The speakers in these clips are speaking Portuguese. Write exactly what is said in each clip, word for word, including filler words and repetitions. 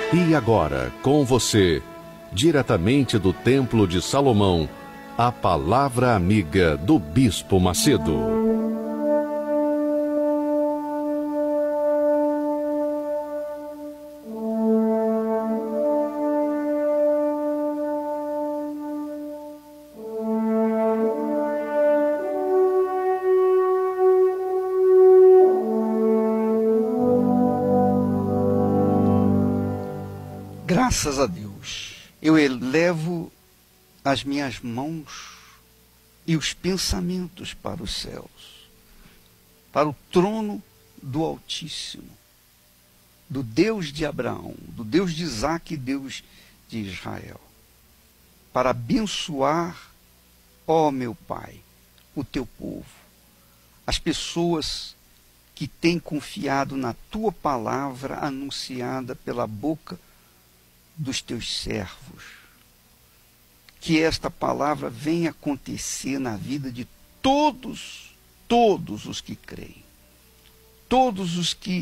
E agora, com você, diretamente do Templo de Salomão, a Palavra Amiga do Bispo Macedo. Graças a Deus, eu elevo as minhas mãos e os pensamentos para os céus, para o trono do Altíssimo, do Deus de Abraão, do Deus de Isaque e Deus de Israel, para abençoar, ó meu Pai, o teu povo, as pessoas que têm confiado na tua palavra anunciada pela boca dos teus servos. Que esta palavra venha acontecer na vida de todos, todos os que creem. Todos os que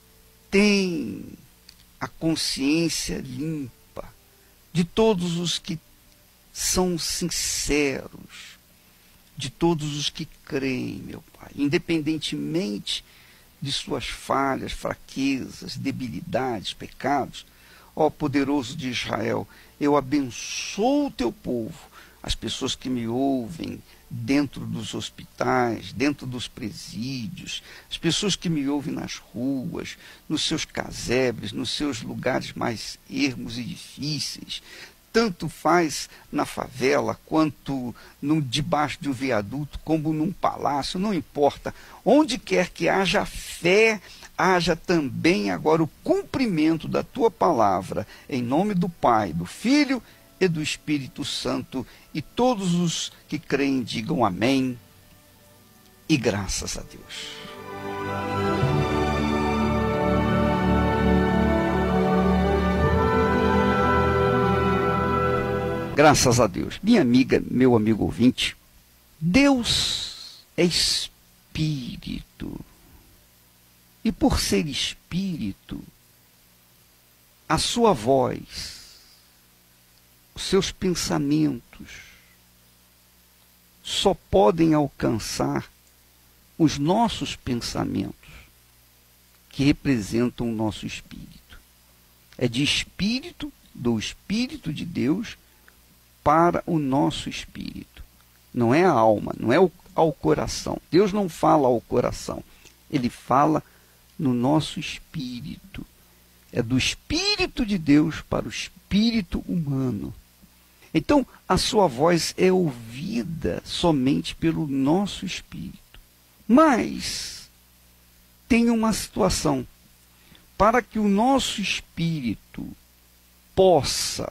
têm a consciência limpa. De todos os que são sinceros. De todos os que creem, meu Pai. Independentemente de suas falhas, fraquezas, debilidades, pecados. Ó poderoso de Israel, eu abençoo o teu povo, as pessoas que me ouvem dentro dos hospitais, dentro dos presídios, as pessoas que me ouvem nas ruas, nos seus casebres, nos seus lugares mais ermos e difíceis. Tanto faz na favela, quanto no, debaixo de um viaduto, como num palácio, não importa. Onde quer que haja fé, haja também agora o cumprimento da tua palavra, em nome do Pai, do Filho e do Espírito Santo, e todos os que creem digam amém e graças a Deus. Graças a Deus. Minha amiga, meu amigo ouvinte, Deus é Espírito. E por ser Espírito, a sua voz, os seus pensamentos, só podem alcançar os nossos pensamentos, que representam o nosso espírito. É de espírito, do Espírito de Deus, para o nosso espírito. Não é a alma, não é ao coração. Deus não fala ao coração, Ele fala no nosso espírito. É do Espírito de Deus para o espírito humano. Então, a sua voz é ouvida somente pelo nosso espírito. Mas tem uma situação. Para que o nosso espírito possa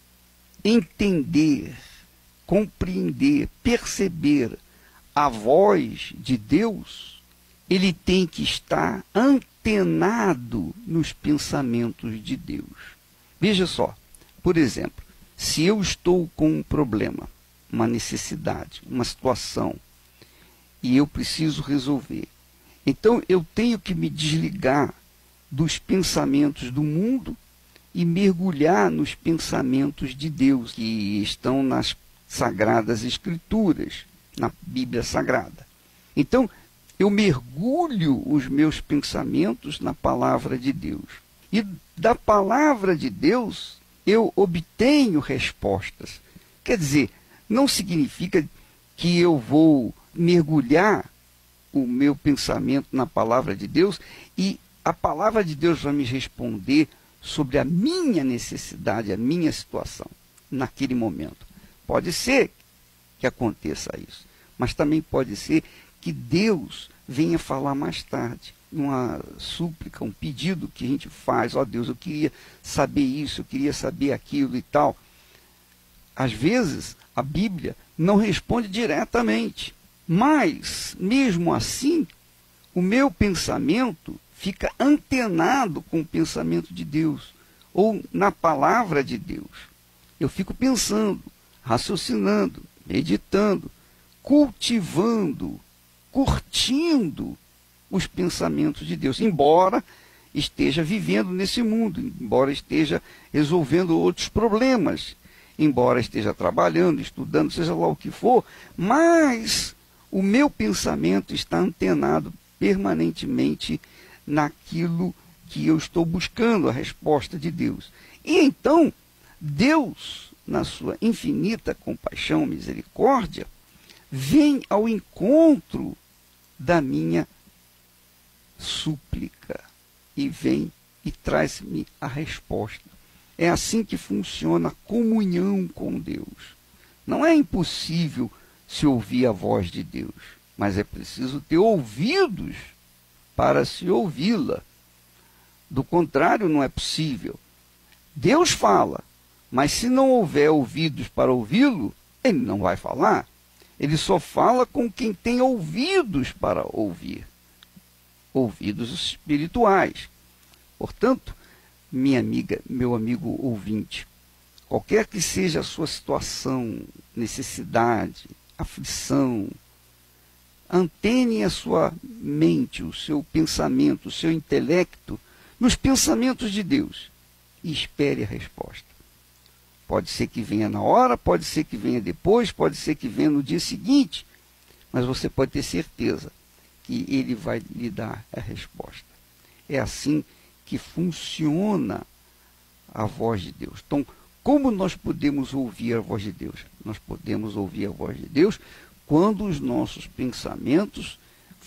entender, compreender, perceber a voz de Deus, ele tem que estar antenado nos pensamentos de Deus. Veja só, por exemplo, se eu estou com um problema, uma necessidade, uma situação, e eu preciso resolver, então eu tenho que me desligar dos pensamentos do mundo e mergulhar nos pensamentos de Deus, que estão nas Sagradas Escrituras, na Bíblia Sagrada. Então, eu mergulho os meus pensamentos na palavra de Deus. E da palavra de Deus, eu obtenho respostas. Quer dizer, não significa que eu vou mergulhar o meu pensamento na palavra de Deus e a palavra de Deus vai me responder sobre a minha necessidade, a minha situação, naquele momento. Pode ser que aconteça isso, mas também pode ser que Deus venha falar mais tarde, uma súplica, um pedido que a gente faz, ó Deus, eu queria saber isso, eu queria saber aquilo e tal. Às vezes, a Bíblia não responde diretamente, mas, mesmo assim, o meu pensamento fica antenado com o pensamento de Deus, ou na palavra de Deus. Eu fico pensando, raciocinando, meditando, cultivando, curtindo os pensamentos de Deus. Embora esteja vivendo nesse mundo, embora esteja resolvendo outros problemas, embora esteja trabalhando, estudando, seja lá o que for, mas o meu pensamento está antenado permanentemente naquilo que eu estou buscando, a resposta de Deus. E então, Deus, na sua infinita compaixão, misericórdia, vem ao encontro da minha súplica e vem e traz-me a resposta. É assim que funciona a comunhão com Deus. Não é impossível se ouvir a voz de Deus, mas é preciso ter ouvidos para se ouvi-la. Do contrário, não é possível. Deus fala, mas se não houver ouvidos para ouvi-lo, ele não vai falar. Ele só fala com quem tem ouvidos para ouvir. Ouvidos espirituais. Portanto, minha amiga, meu amigo ouvinte, qualquer que seja a sua situação, necessidade, aflição, antene a sua mente, o seu pensamento, o seu intelecto nos pensamentos de Deus e espere a resposta. Pode ser que venha na hora, pode ser que venha depois, pode ser que venha no dia seguinte, mas você pode ter certeza que ele vai lhe dar a resposta. É assim que funciona a voz de Deus. Então, como nós podemos ouvir a voz de Deus? Nós podemos ouvir a voz de Deus quando os nossos pensamentos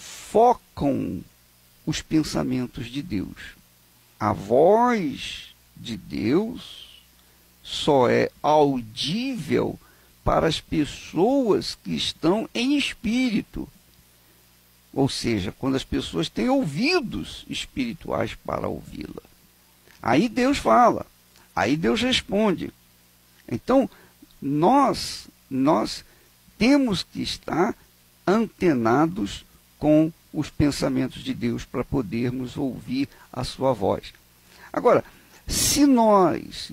focam os pensamentos de Deus. A voz de Deus só é audível para as pessoas que estão em espírito. Ou seja, quando as pessoas têm ouvidos espirituais para ouvi-la. Aí Deus fala, aí Deus responde. Então, nós, nós temos que estar antenados com os pensamentos de Deus para podermos ouvir a sua voz. Agora, se nós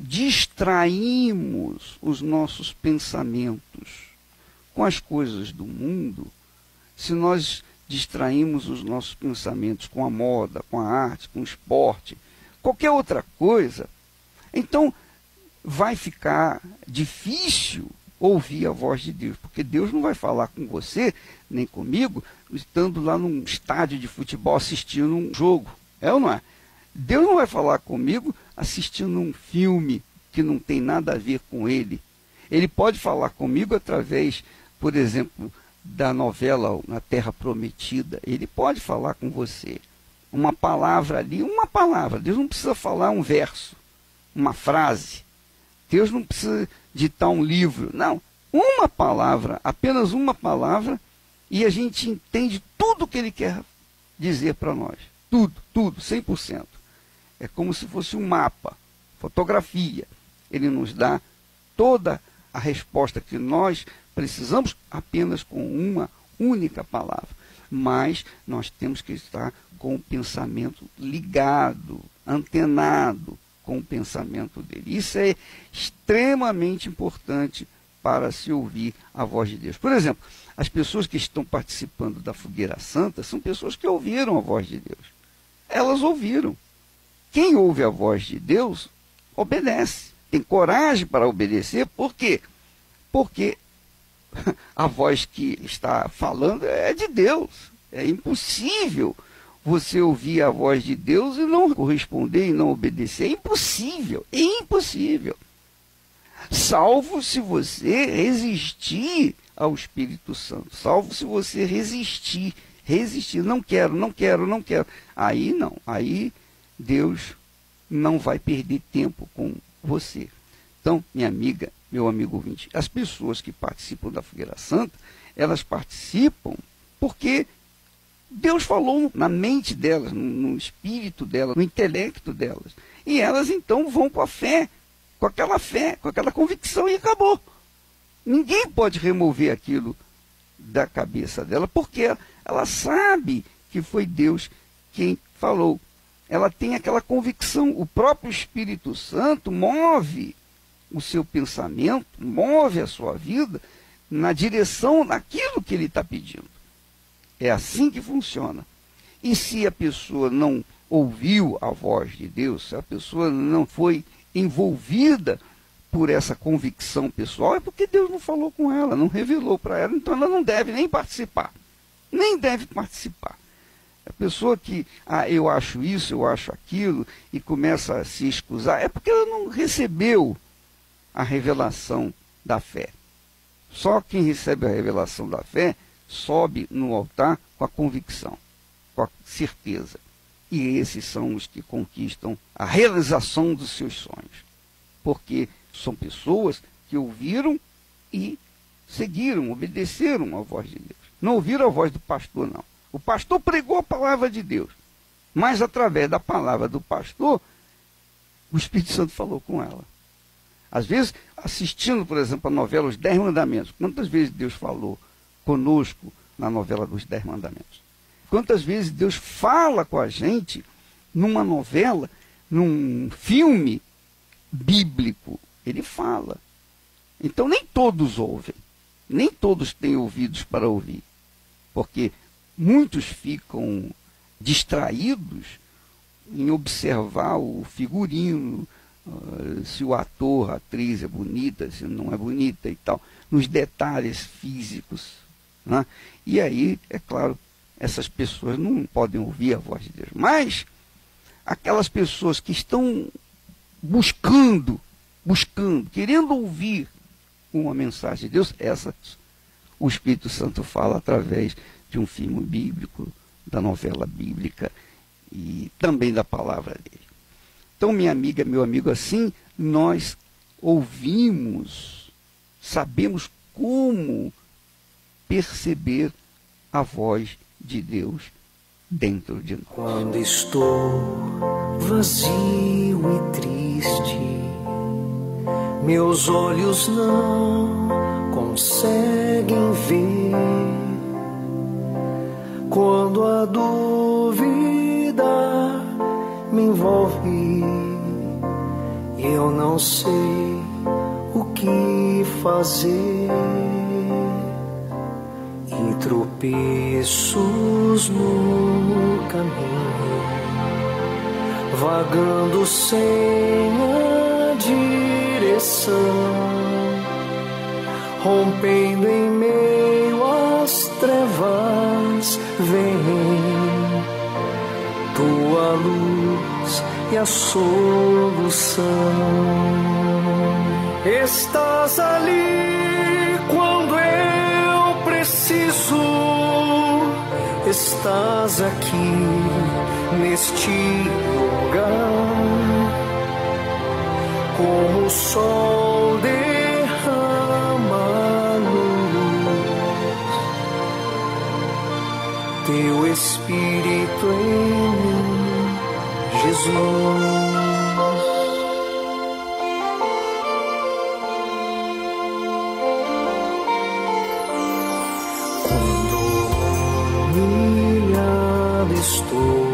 distraímos os nossos pensamentos com as coisas do mundo, se nós distraímos os nossos pensamentos com a moda, com a arte, com o esporte, qualquer outra coisa, então vai ficar difícil ouvir a voz de Deus, porque Deus não vai falar com você, nem comigo, estando lá num estádio de futebol assistindo um jogo, é ou não é? Deus não vai falar comigo assistindo um filme que não tem nada a ver com ele. Ele pode falar comigo através, por exemplo, da novela Na Terra Prometida. Ele pode falar com você. Uma palavra ali, uma palavra. Deus não precisa falar um verso, uma frase. Deus não precisa ditar um livro. Não, uma palavra, apenas uma palavra, e a gente entende tudo o que ele quer dizer para nós. Tudo, tudo, cem por cento. É como se fosse um mapa, fotografia. Ele nos dá toda a resposta que nós precisamos apenas com uma única palavra. Mas nós temos que estar com o pensamento ligado, antenado com o pensamento dele. Isso é extremamente importante para se ouvir a voz de Deus. Por exemplo, as pessoas que estão participando da Fogueira Santa são pessoas que ouviram a voz de Deus. Elas ouviram. Quem ouve a voz de Deus, obedece. Tem coragem para obedecer. Por quê? Porque a voz que está falando é de Deus. É impossível você ouvir a voz de Deus e não corresponder e não obedecer. É impossível. É impossível. Salvo se você resistir ao Espírito Santo. Salvo se você resistir. Resistir. Não quero, não quero, não quero. Aí não. Aí Deus não vai perder tempo com você. Então, minha amiga, meu amigo ouvinte, as pessoas que participam da Fogueira Santa, elas participam porque Deus falou na mente delas, no, no espírito delas, no intelecto delas. E elas então vão com a fé, com aquela fé, com aquela convicção e acabou. Ninguém pode remover aquilo da cabeça dela, porque ela sabe que foi Deus quem falou. Ela tem aquela convicção, o próprio Espírito Santo move o seu pensamento, move a sua vida na direção daquilo que ele está pedindo. É assim que funciona. E se a pessoa não ouviu a voz de Deus, se a pessoa não foi envolvida por essa convicção pessoal, é porque Deus não falou com ela, não revelou para ela, então ela não deve nem participar. Nem deve participar. A pessoa que, ah, eu acho isso, eu acho aquilo, e começa a se excusar, é porque ela não recebeu a revelação da fé. Só quem recebe a revelação da fé sobe no altar com a convicção, com a certeza. E esses são os que conquistam a realização dos seus sonhos. Porque são pessoas que ouviram e seguiram, obedeceram à voz de Deus. Não ouviram a voz do pastor, não. O pastor pregou a palavra de Deus, mas através da palavra do pastor, o Espírito Santo falou com ela. Às vezes, assistindo, por exemplo, a novela Os Dez Mandamentos, quantas vezes Deus falou conosco na novela dos Dez Mandamentos? Quantas vezes Deus fala com a gente numa novela, num filme bíblico? Ele fala. Então, nem todos ouvem, nem todos têm ouvidos para ouvir, porque muitos ficam distraídos em observar o figurino, uh, se o ator, a atriz é bonita, se não é bonita e tal, nos detalhes físicos, né? E aí, é claro, essas pessoas não podem ouvir a voz de Deus. Mas aquelas pessoas que estão buscando, buscando, querendo ouvir uma mensagem de Deus, essas o Espírito Santo fala através de um filme bíblico, da novela bíblica e também da palavra dele. Então, minha amiga, meu amigo, assim nós ouvimos, sabemos como perceber a voz de Deus dentro de nós. Quando estou vazio e triste, meus olhos não conseguem ver. Quando a dúvida me envolve, eu não sei o que fazer. E tropeços no caminho, vagando sem a direção, rompendo em meio às trevas, vem tua luz e a solução. Estás ali quando eu preciso, estás aqui neste lugar, como o sol derrama luz, teu Espírito em mim, Jesus. Estou,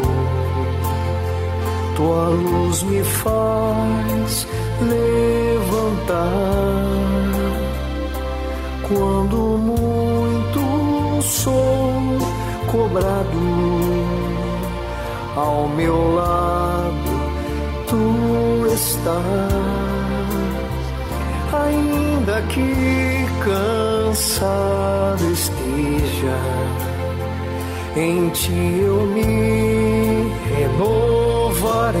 tua luz me faz levantar. Quando muito sou cobrado, ao meu lado tu estás. Ainda que cansado esteja, em ti eu me renovarei.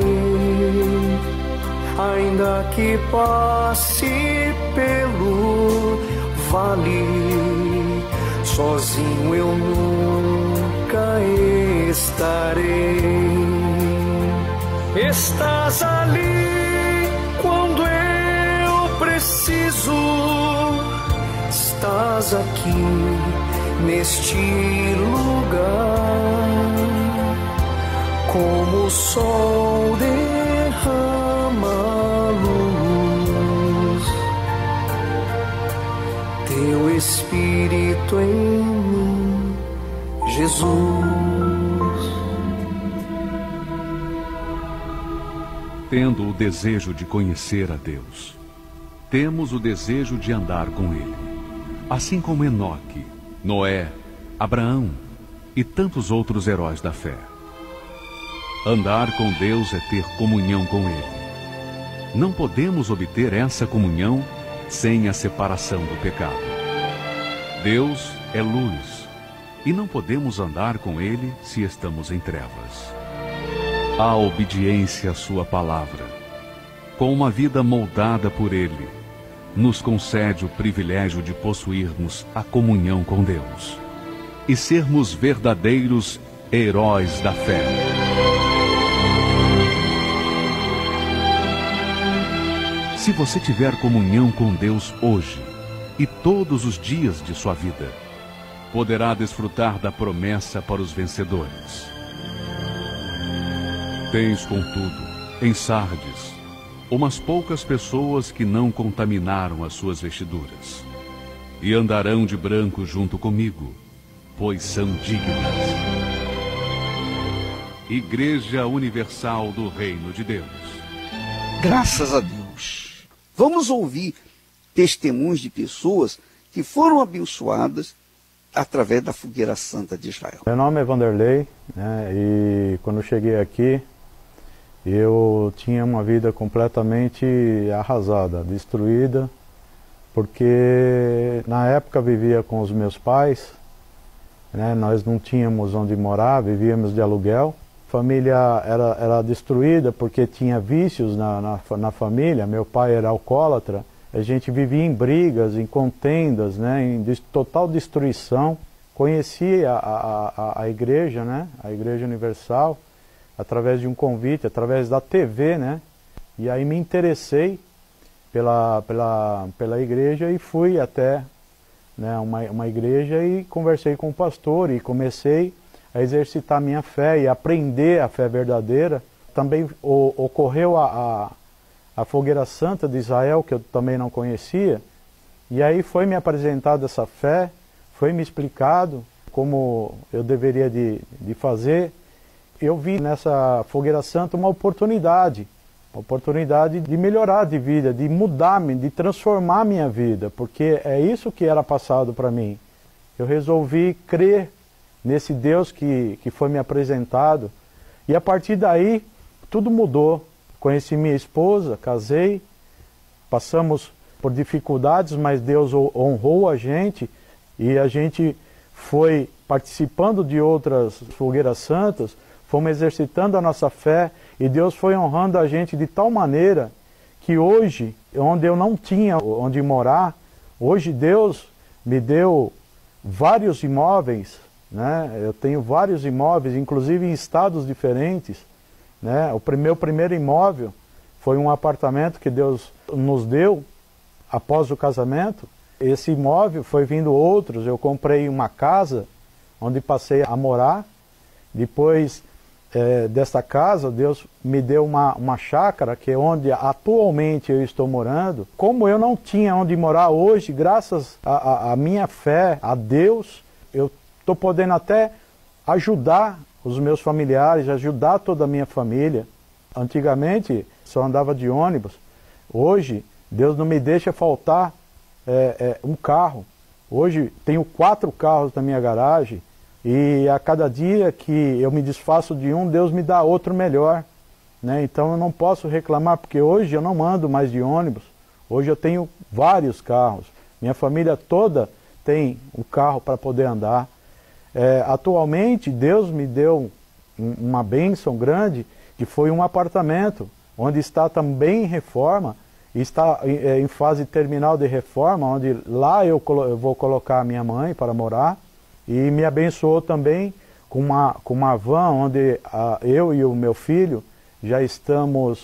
Ainda que passe pelo vale, sozinho eu nunca estarei. Estás ali quando eu preciso, estás aqui neste lugar, como o sol derrama luz, teu Espírito em mim, Jesus. Tendo o desejo de conhecer a Deus, temos o desejo de andar com Ele, assim como Enoque, Noé, Abraão e tantos outros heróis da fé. Andar com Deus é ter comunhão com Ele. Não podemos obter essa comunhão sem a separação do pecado. Deus é luz, e não podemos andar com Ele se estamos em trevas. A obediência à sua palavra, com uma vida moldada por Ele, nos concede o privilégio de possuirmos a comunhão com Deus e sermos verdadeiros heróis da fé. Se você tiver comunhão com Deus hoje e todos os dias de sua vida, poderá desfrutar da promessa para os vencedores. Tens, contudo, em Sardes, umas poucas pessoas que não contaminaram as suas vestiduras, e andarão de branco junto comigo, pois são dignas. Igreja Universal do Reino de Deus. Graças a Deus. Vamos ouvir testemunhos de pessoas que foram abençoadas através da Fogueira Santa de Israel. Meu nome é Vanderlei, né, e quando eu cheguei aqui, eu tinha uma vida completamente arrasada, destruída, porque na época vivia com os meus pais, né, nós não tínhamos onde morar, vivíamos de aluguel. A família era, era destruída porque tinha vícios na, na, na família, meu pai era alcoólatra, a gente vivia em brigas, em contendas, né, em total destruição. Conheci a, a, a, a igreja, né, a Igreja Universal, através de um convite, através da T V, né, e aí me interessei pela, pela, pela igreja e fui até, né, uma, uma igreja e conversei com o pastor e comecei a exercitar minha fé e aprender a fé verdadeira. Também o, ocorreu a, a, a Fogueira Santa de Israel, que eu também não conhecia, e aí foi me apresentada essa fé, foi me explicado como eu deveria de, de fazer. Eu vi nessa Fogueira Santa uma oportunidade, uma oportunidade de melhorar de vida, de mudar, de transformar minha vida, porque é isso que era passado para mim. Eu resolvi crer nesse Deus que, que foi me apresentado, e a partir daí tudo mudou. Conheci minha esposa, casei, passamos por dificuldades, mas Deus honrou a gente, e a gente foi participando de outras fogueiras santas, fomos exercitando a nossa fé, e Deus foi honrando a gente de tal maneira que hoje, onde eu não tinha onde morar, hoje Deus me deu vários imóveis, né? Eu tenho vários imóveis, inclusive em estados diferentes, né? O meu primeiro imóvel foi um apartamento que Deus nos deu após o casamento. Esse imóvel foi vindo outros, eu comprei uma casa onde passei a morar. Depois é, dessa casa, Deus me deu uma, uma chácara, que é onde atualmente eu estou morando. Como eu não tinha onde morar hoje, graças à minha fé, a Deus, eu estou podendo até ajudar os meus familiares, ajudar toda a minha família. Antigamente só andava de ônibus. Hoje Deus não me deixa faltar é, é, um carro. Hoje tenho quatro carros na minha garagem, e a cada dia que eu me desfaço de um, Deus me dá outro melhor, né? Então eu não posso reclamar, porque hoje eu não ando mais de ônibus. Hoje eu tenho vários carros. Minha família toda tem um carro para poder andar. É, atualmente Deus me deu um, uma bênção grande, que foi um apartamento, onde está também em reforma, está em, em fase terminal de reforma, onde lá eu, eu vou colocar a minha mãe para morar, e me abençoou também com uma, com uma van, onde a, eu e o meu filho já estamos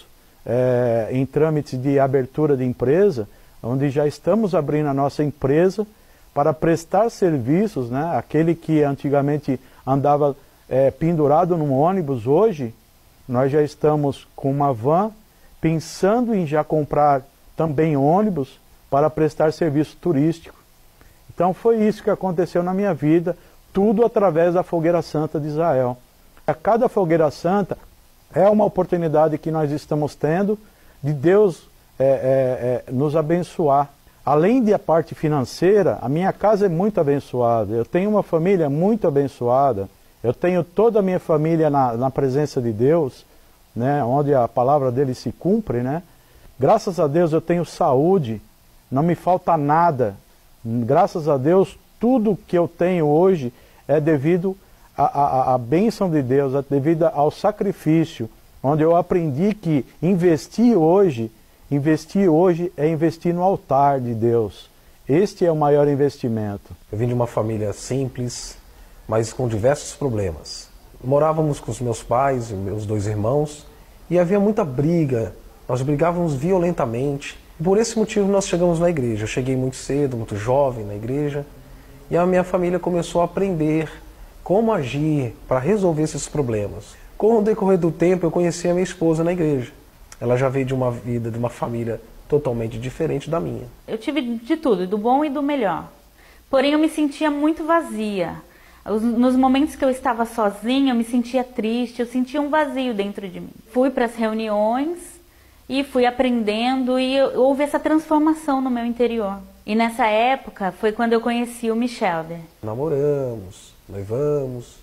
é, em trâmites de abertura de empresa, onde já estamos abrindo a nossa empresa para prestar serviços, né? Aquele que antigamente andava é, pendurado num ônibus, hoje nós já estamos com uma van, pensando em já comprar também ônibus para prestar serviço turístico. Então foi isso que aconteceu na minha vida, tudo através da Fogueira Santa de Israel. A cada Fogueira Santa é uma oportunidade que nós estamos tendo de Deus é, é, é, nos abençoar. Além da parte financeira, a minha casa é muito abençoada. Eu tenho uma família muito abençoada. Eu tenho toda a minha família na, na presença de Deus, né, onde a palavra dele se cumpre, né? Graças a Deus eu tenho saúde, não me falta nada. Graças a Deus, tudo que eu tenho hoje é devido à, à, à bênção de Deus, é devido ao sacrifício, onde eu aprendi que investir hoje, investir hoje é investir no altar de Deus. Este é o maior investimento. Eu vim de uma família simples, mas com diversos problemas. Morávamos com os meus pais e meus dois irmãos e havia muita briga, nós brigávamos violentamente. Por esse motivo nós chegamos na igreja. Eu cheguei muito cedo, muito jovem na igreja, e a minha família começou a aprender como agir para resolver esses problemas. Com o decorrer do tempo eu conheci a minha esposa na igreja. Ela já veio de uma vida, de uma família totalmente diferente da minha. Eu tive de tudo, do bom e do melhor. Porém eu me sentia muito vazia. Nos momentos que eu estava sozinha, eu me sentia triste, eu sentia um vazio dentro de mim. Fui para as reuniões e fui aprendendo e houve essa transformação no meu interior. E nessa época foi quando eu conheci o Michelder. Namoramos, noivamos,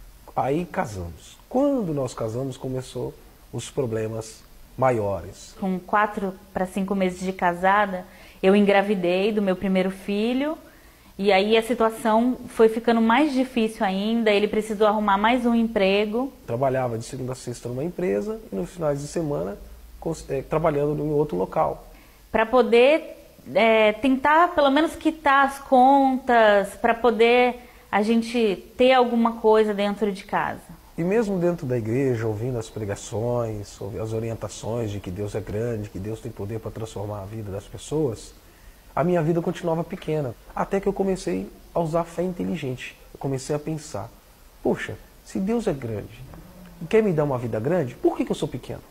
aí casamos. Quando nós casamos, começou os problemas maiores. Com quatro para cinco meses de casada, eu engravidei do meu primeiro filho. E aí a situação foi ficando mais difícil ainda, ele precisou arrumar mais um emprego. Trabalhava de segunda a sexta numa empresa e nos finais de semana é, trabalhando em outro local. Para poder é, tentar pelo menos quitar as contas, para poder a gente ter alguma coisa dentro de casa. E mesmo dentro da igreja, ouvindo as pregações, as orientações de que Deus é grande, que Deus tem poder para transformar a vida das pessoas, a minha vida continuava pequena, até que eu comecei a usar a fé inteligente. Eu comecei a pensar, poxa, se Deus é grande e quer me dar uma vida grande, por que que eu sou pequeno?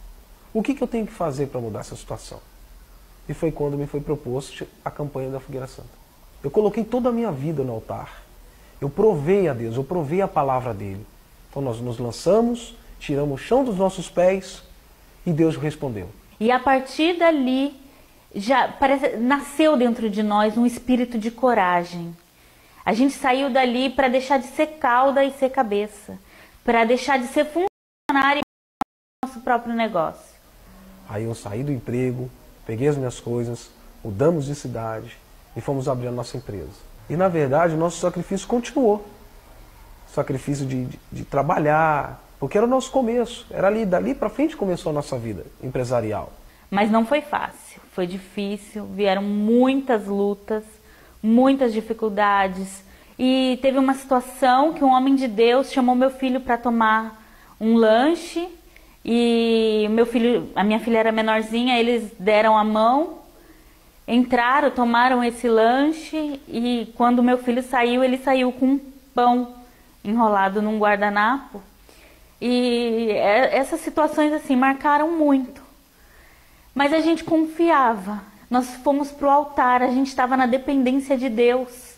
O que que eu tenho que fazer para mudar essa situação? E foi quando me foi proposto a campanha da Fogueira Santa. Eu coloquei toda a minha vida no altar. Eu provei a Deus, eu provei a palavra dele. Então nós nos lançamos, tiramos o chão dos nossos pés e Deus respondeu. E a partir dali, já parece, nasceu dentro de nós um espírito de coragem. A gente saiu dali para deixar de ser cauda e ser cabeça, para deixar de ser funcionário do nosso próprio negócio. Aí eu saí do emprego, peguei as minhas coisas, mudamos de cidade e fomos abrir a nossa empresa. E na verdade o nosso sacrifício continuou. Sacrifício de, de, de trabalhar, porque era o nosso começo, era ali, dali para frente começou a nossa vida empresarial. Mas não foi fácil, foi difícil, vieram muitas lutas, muitas dificuldades. E teve uma situação que um homem de Deus chamou meu filho para tomar um lanche. E meu filho, a minha filha era menorzinha, eles deram a mão, entraram, tomaram esse lanche. E quando meu filho saiu, ele saiu com um pão enrolado num guardanapo. E essas situações assim marcaram muito. Mas a gente confiava, nós fomos para o altar, a gente estava na dependência de Deus.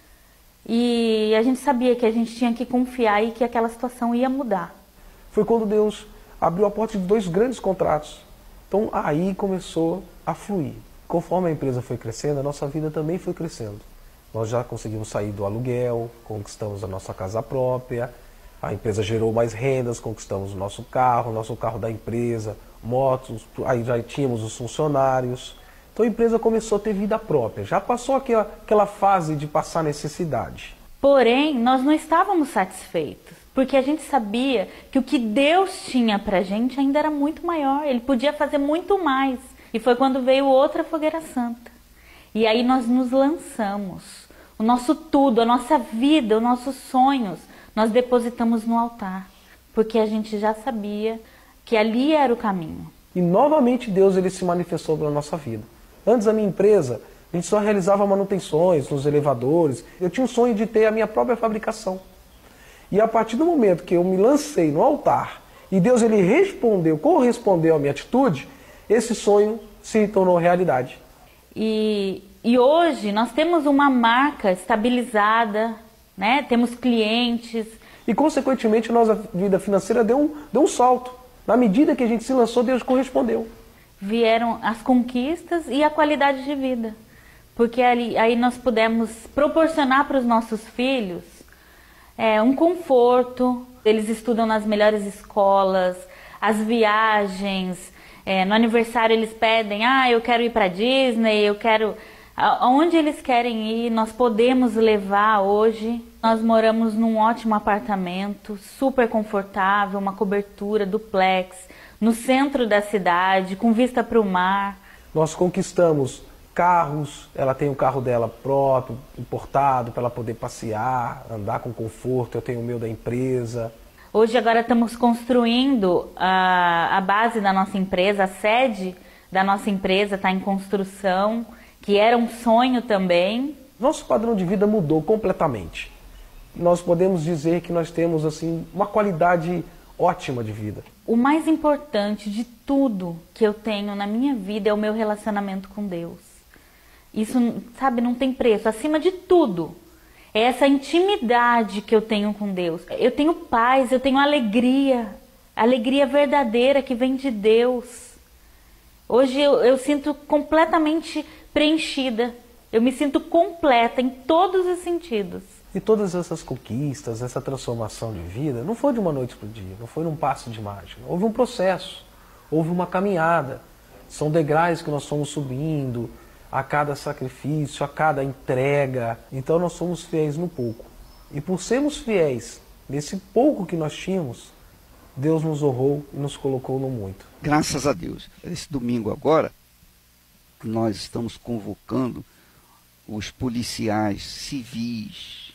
E a gente sabia que a gente tinha que confiar e que aquela situação ia mudar. Foi quando Deus abriu a porta de dois grandes contratos. Então aí começou a fluir. Conforme a empresa foi crescendo, a nossa vida também foi crescendo. Nós já conseguimos sair do aluguel, conquistamos a nossa casa própria, a empresa gerou mais rendas, conquistamos o nosso carro, o nosso carro da empresa, motos, aí já tínhamos os funcionários. Então a empresa começou a ter vida própria, já passou aquela, aquela fase de passar necessidade. Porém, nós não estávamos satisfeitos, porque a gente sabia que o que Deus tinha pra gente ainda era muito maior, Ele podia fazer muito mais. E foi quando veio outra Fogueira Santa. E aí nós nos lançamos, o nosso tudo, a nossa vida, os nossos sonhos, nós depositamos no altar, porque a gente já sabia que ali era o caminho. E novamente Deus ele se manifestou na nossa vida. Antes da minha empresa, a gente só realizava manutenções nos elevadores. Eu tinha um sonho de ter a minha própria fabricação. E a partir do momento que eu me lancei no altar e Deus ele respondeu, correspondeu à minha atitude, esse sonho se tornou realidade. E, e hoje nós temos uma marca estabilizada, né? Temos clientes. E consequentemente a nossa vida financeira deu um, deu um salto. Na medida que a gente se lançou, Deus correspondeu. Vieram as conquistas e a qualidade de vida. Porque ali, aí nós pudemos proporcionar para os nossos filhos é, um conforto. Eles estudam nas melhores escolas, as viagens, é, no aniversário eles pedem, ah, eu quero ir para Disney, eu quero... Aonde eles querem ir, nós podemos levar hoje. Nós moramos num ótimo apartamento, super confortável, uma cobertura duplex, no centro da cidade, com vista para o mar. Nós conquistamos carros, ela tem o carro dela próprio, importado, para ela poder passear, andar com conforto, eu tenho o meu da empresa. Hoje agora estamos construindo a, a base da nossa empresa, a sede da nossa empresa está em construção, que era um sonho também. Nosso padrão de vida mudou completamente. Nós podemos dizer que nós temos assim uma qualidade ótima de vida. O mais importante de tudo que eu tenho na minha vida é o meu relacionamento com Deus. Isso, sabe, não tem preço. Acima de tudo, é essa intimidade que eu tenho com Deus. Eu tenho paz, eu tenho alegria, alegria verdadeira que vem de Deus. Hoje eu, eu sinto completamente preenchida. Eu me sinto completa em todos os sentidos. E todas essas conquistas, essa transformação de vida, não foi de uma noite para o dia, não foi num passe de mágica. Houve um processo, houve uma caminhada. São degraus que nós fomos subindo, a cada sacrifício, a cada entrega. Então nós somos fiéis no pouco. E por sermos fiéis nesse pouco que nós tínhamos, Deus nos honrou e nos colocou no muito. Graças a Deus. Esse domingo agora, nós estamos convocando os policiais civis,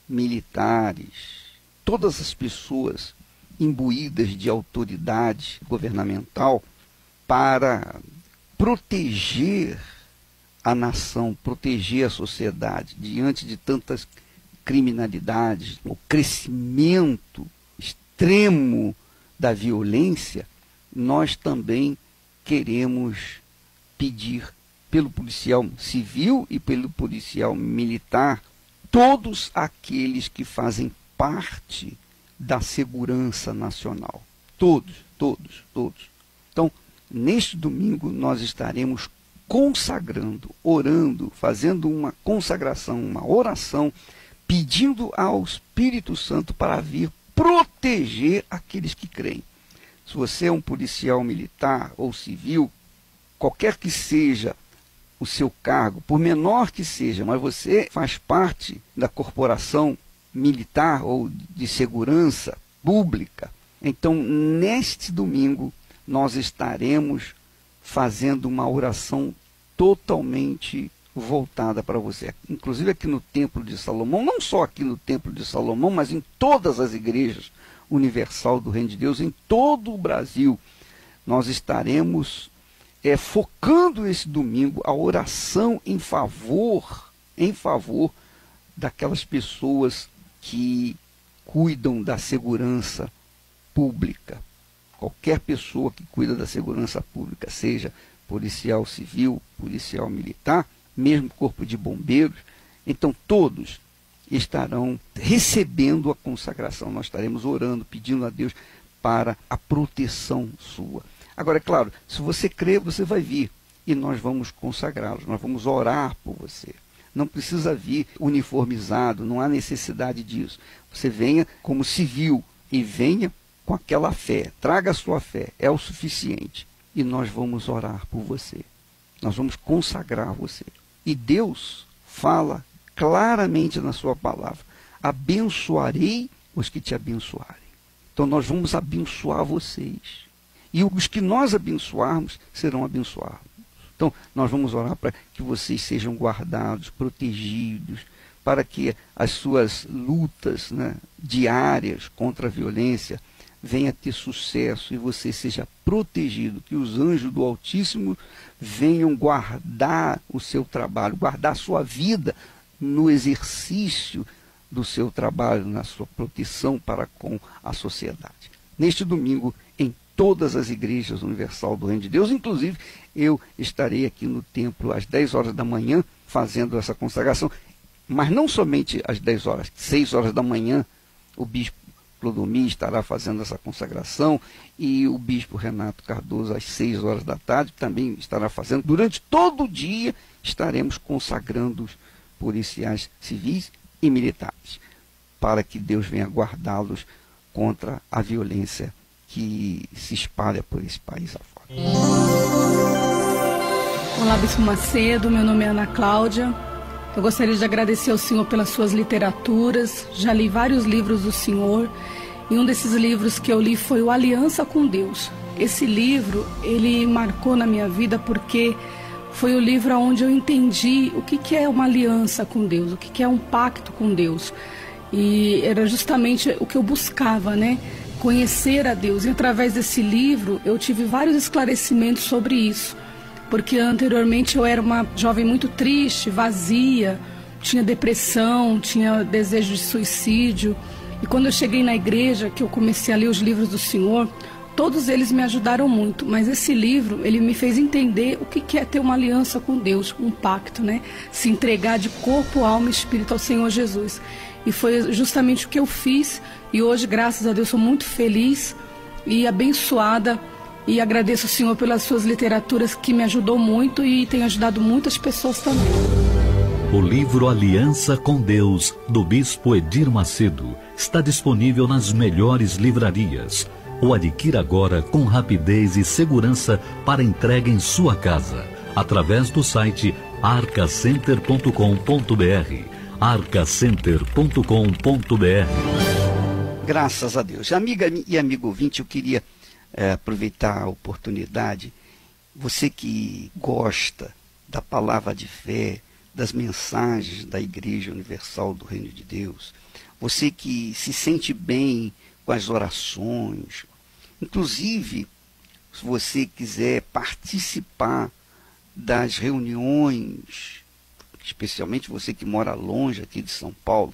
militares, todas as pessoas imbuídas de autoridade governamental para proteger a nação, proteger a sociedade diante de tantas criminalidades, o crescimento extremo da violência. Nós também queremos pedir pelo policial civil e pelo policial militar, todos aqueles que fazem parte da segurança nacional. Todos, todos, todos. Então, neste domingo nós estaremos consagrando, orando, fazendo uma consagração, uma oração, pedindo ao Espírito Santo para vir proteger aqueles que creem. Se você é um policial militar ou civil, qualquer que seja o seu cargo, por menor que seja, mas você faz parte da corporação militar ou de segurança pública, então neste domingo nós estaremos fazendo uma oração totalmente voltada para você. Inclusive aqui no Templo de Salomão, não só aqui no Templo de Salomão, mas em todas as igrejas universal do Reino de Deus, em todo o Brasil, nós estaremos é, focando esse domingo a oração em favor, em favor daquelas pessoas que cuidam da segurança pública. Qualquer pessoa que cuida da segurança pública, seja policial civil, policial militar, mesmo corpo de bombeiros, então todos estarão recebendo a consagração. Nós estaremos orando, pedindo a Deus para a proteção sua. Agora, é claro, se você crê, você vai vir e nós vamos consagrá-los, nós vamos orar por você. Não precisa vir uniformizado, não há necessidade disso. Você venha como civil e venha com aquela fé, traga a sua fé, é o suficiente. E nós vamos orar por você, nós vamos consagrar você. E Deus fala claramente na sua palavra: abençoarei os que te abençoarem. Então nós vamos abençoar vocês. E os que nós abençoarmos serão abençoados. Então nós vamos orar para que vocês sejam guardados, protegidos, para que as suas lutas, né, diárias contra a violência venha ter sucesso e você seja protegido, que os anjos do Altíssimo venham guardar o seu trabalho, guardar a sua vida no exercício do seu trabalho, na sua proteção para com a sociedade. Neste domingo, em todas as igrejas universal do Reino de Deus, inclusive eu estarei aqui no templo às dez horas da manhã fazendo essa consagração, mas não somente às dez horas, seis horas da manhã o bispo Clodomir estará fazendo essa consagração e o bispo Renato Cardoso às seis horas da tarde também estará fazendo. Durante todo o dia estaremos consagrando os policiais civis e militares. para que Deus venha guardá-los contra a violência que se espalha por esse país afora. Olá, Bispo Macedo, meu nome é Ana Cláudia. Eu gostaria de agradecer ao senhor pelas suas literaturas. Já li vários livros do senhor e um desses livros que eu li foi o Aliança com Deus. Esse livro, ele marcou na minha vida porque foi o livro onde eu entendi o que é uma aliança com Deus, o que é um pacto com Deus. E era justamente o que eu buscava, né? Conhecer a Deus. E através desse livro eu tive vários esclarecimentos sobre isso. Porque anteriormente eu era uma jovem muito triste, vazia, tinha depressão, tinha desejo de suicídio. E quando eu cheguei na igreja, que eu comecei a ler os livros do Senhor, todos eles me ajudaram muito. Mas esse livro, ele me fez entender o que é ter uma aliança com Deus, um pacto, né? Se entregar de corpo, alma e espírito ao Senhor Jesus. E foi justamente o que eu fiz. E hoje, graças a Deus, sou muito feliz e abençoada. E agradeço ao Senhor pelas suas literaturas, que me ajudou muito e tem ajudado muitas pessoas também. O livro Aliança com Deus, do Bispo Edir Macedo, está disponível nas melhores livrarias. O adquira agora com rapidez e segurança para entrega em sua casa, através do site arca center ponto com ponto br. arca center ponto com ponto br. Graças a Deus. Amiga e amigo ouvinte, eu queria é, aproveitar a oportunidade. Você que gosta da palavra de fé, das mensagens da Igreja Universal do Reino de Deus, você que se sente bem com as orações, inclusive, se você quiser participar das reuniões, especialmente você que mora longe aqui de São Paulo,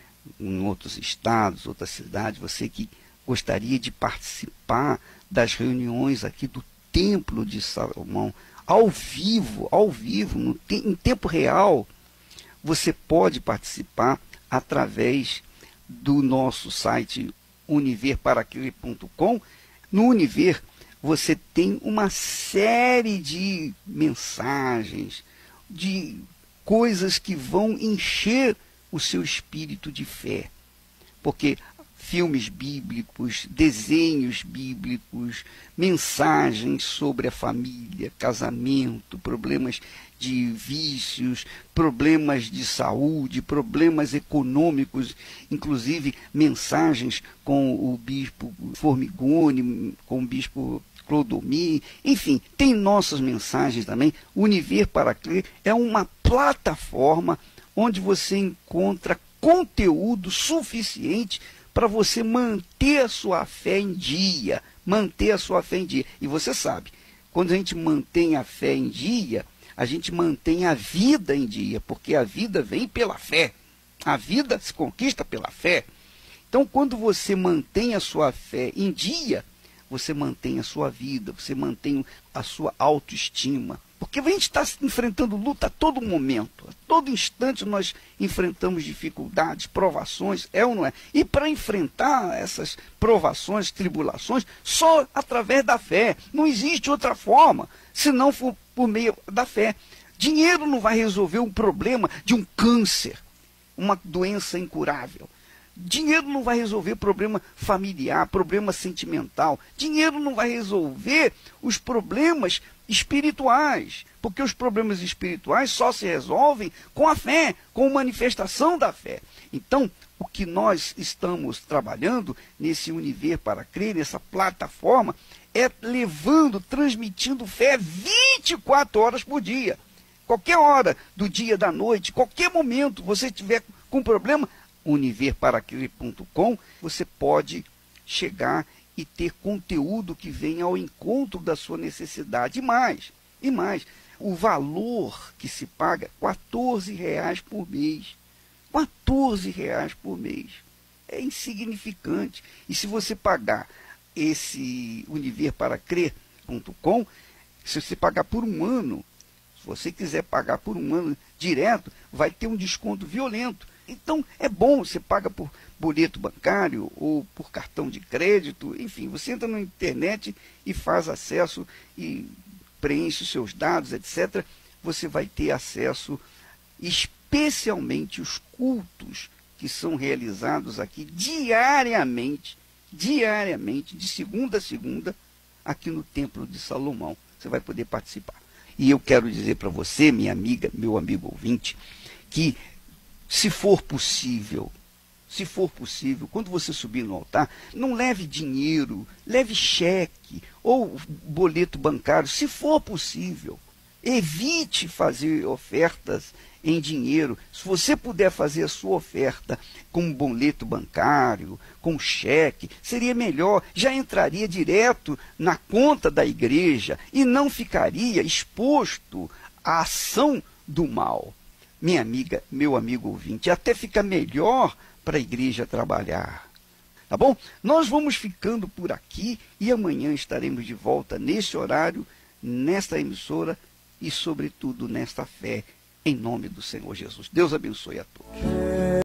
em outros estados, outras cidades, você que gostaria de participar das reuniões aqui do Templo de Salomão, ao vivo, ao vivo, no te em tempo real, você pode participar através do nosso site univer para crer ponto com. No Univer, você tem uma série de mensagens, de coisas que vão encher o seu espírito de fé. Porque filmes bíblicos, desenhos bíblicos, mensagens sobre a família, casamento, problemas de vícios, problemas de saúde, problemas econômicos, inclusive mensagens com o bispo Formigoni, com o bispo Clodomir, enfim, tem nossas mensagens também. O Univer para Crer é uma plataforma onde você encontra conteúdo suficiente para você manter a sua fé em dia, manter a sua fé em dia. E você sabe, quando a gente mantém a fé em dia, a gente mantém a vida em dia, porque a vida vem pela fé. A vida se conquista pela fé. Então, quando você mantém a sua fé em dia, você mantém a sua vida, você mantém a sua autoestima. Porque a gente está enfrentando luta a todo momento, a todo instante nós enfrentamos dificuldades, provações, é ou não é? E para enfrentar essas provações, tribulações, só através da fé. Não existe outra forma, se não for por meio da fé. Dinheiro não vai resolver um problema de um câncer, uma doença incurável. Dinheiro não vai resolver problema familiar, problema sentimental. Dinheiro não vai resolver os problemas espirituais, porque os problemas espirituais só se resolvem com a fé, com a manifestação da fé. Então, o que nós estamos trabalhando nesse Univer para Crer, nessa plataforma, é levando, transmitindo fé vinte e quatro horas por dia. Qualquer hora do dia, da noite, qualquer momento você tiver com problema, univer para crer ponto com, você pode chegar e ter conteúdo que venha ao encontro da sua necessidade. E mais, e mais, o valor que se paga, quatorze reais por mês. quatorze reais por mês. É insignificante. E se você pagar esse univer para crer ponto com, se você pagar por um ano, se você quiser pagar por um ano direto, vai ter um desconto violento. Então, é bom, você paga por boleto bancário ou por cartão de crédito, enfim, você entra na internet e faz acesso e preenche os seus dados, etcétera. Você vai ter acesso, especialmente os cultos que são realizados aqui diariamente, diariamente, de segunda a segunda, aqui no Templo de Salomão. Você vai poder participar. E eu quero dizer para você, minha amiga, meu amigo ouvinte, que se for possível, se for possível, quando você subir no altar, não leve dinheiro, leve cheque ou boleto bancário, se for possível. Evite fazer ofertas em dinheiro. Se você puder fazer a sua oferta com um boleto bancário, com cheque, seria melhor. Já entraria direto na conta da igreja e não ficaria exposto à ação do mal. Minha amiga, meu amigo ouvinte, até fica melhor para a igreja trabalhar. Tá bom? Nós vamos ficando por aqui e amanhã estaremos de volta nesse horário, nesta emissora, e, sobretudo, nesta fé, em nome do Senhor Jesus. Deus abençoe a todos.